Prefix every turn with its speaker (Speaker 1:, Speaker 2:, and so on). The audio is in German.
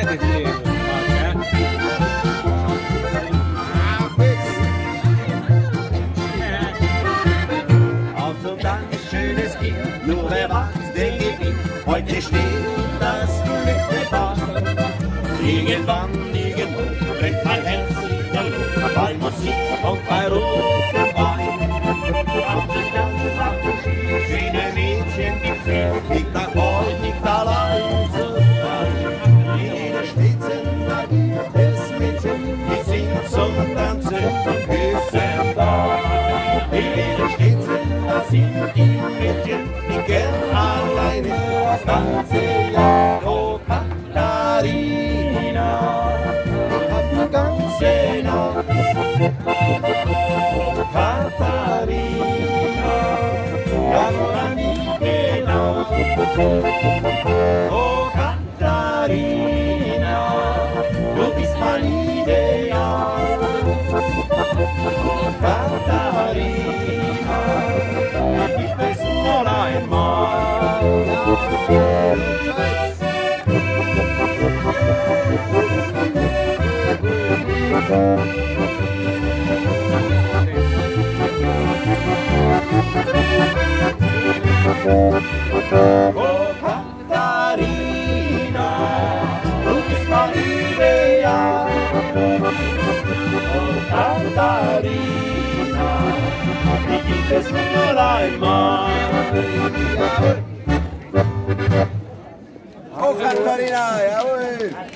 Speaker 1: Also ganz schönes Bier, nur wer macht den Gebiet. Heute steht das Glück bevor. Irgendwann, irgendwo brennt mein Herz wieder los, bei Musik und bei rotem Wein. Auf dem ganzen Wachtelstiel schöne Mädchen gibt's viel, nicht nach heute, nicht allein so frei. Jeder steht in das Mädchen, die singt zum Tanzen und küssen da. Jeder steht da singt die Mädchen, die gern alleine das ganze Jahr. Oh Katharina, ich hab die ganze Nacht. Oh Katharina, ja nur an die gedacht. Oh Katharina, du bist mein Ideal. Oh Katharina, ich gib es nur einmal. Oh Katharina, du bist mein Ideal. Oh Katharina, ich gib es nur einmal.
Speaker 2: Oh Katharina, jawohl!